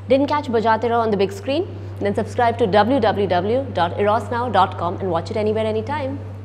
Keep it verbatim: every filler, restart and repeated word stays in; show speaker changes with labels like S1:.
S1: Didn't catch Bajate Raho on the big screen? Then subscribe to w w w dot eros now dot com and watch it anywhere, anytime.